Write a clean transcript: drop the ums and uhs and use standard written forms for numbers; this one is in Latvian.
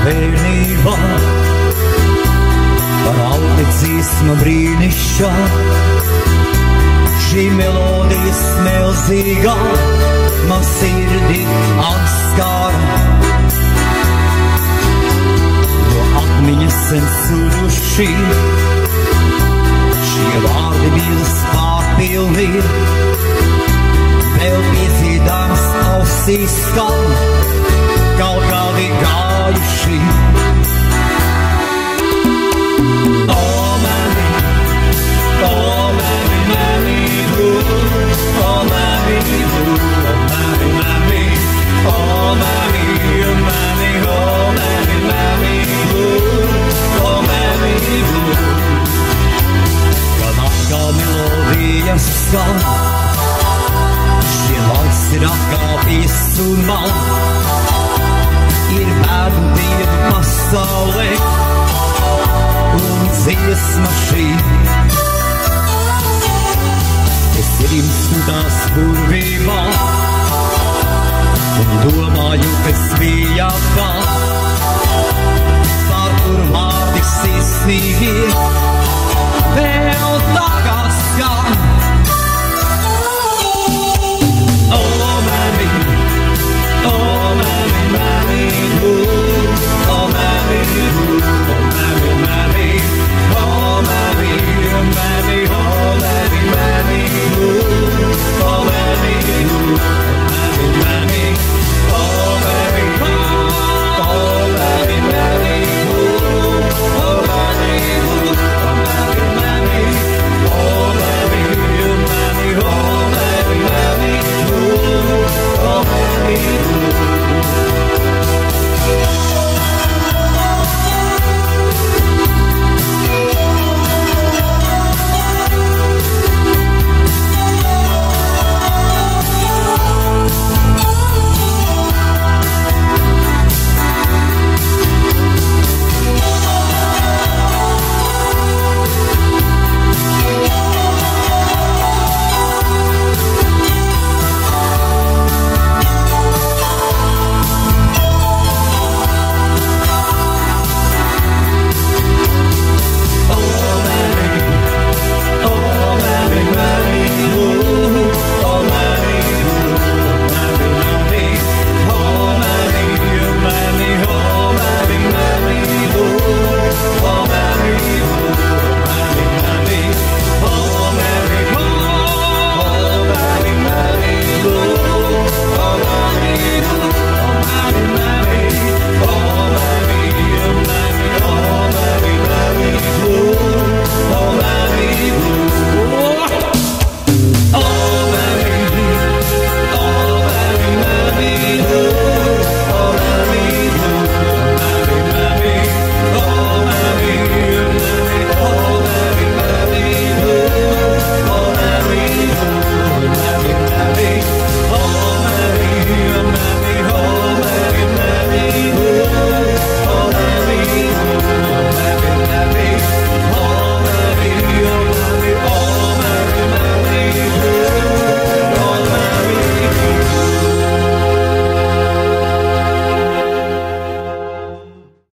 bērnībā, par alti dzīsma brīnišķā, šī melodijas milzīgā man sirdi atskāra. No atmiņas sen suduši, šie vārdi mīlas pārpilni, vēl piedziedāms ausīs skan, kaut kādi gājuši. Oh, mammy, mammy blue, oh, mammy blue, oh, mammy, mammy, oh, mammy, mammy, oh, mammy, mammy blue, oh, mammy blue. Gan atkal melodijas skan, šie laiks ir atkāpījis un man, ir bērnu dienu pasaulē, un dziesma šī. Es rimstu tās burvībā, un domāju, kas bija tā, par kur vārdi sirsnīgi, vēl tagad skan.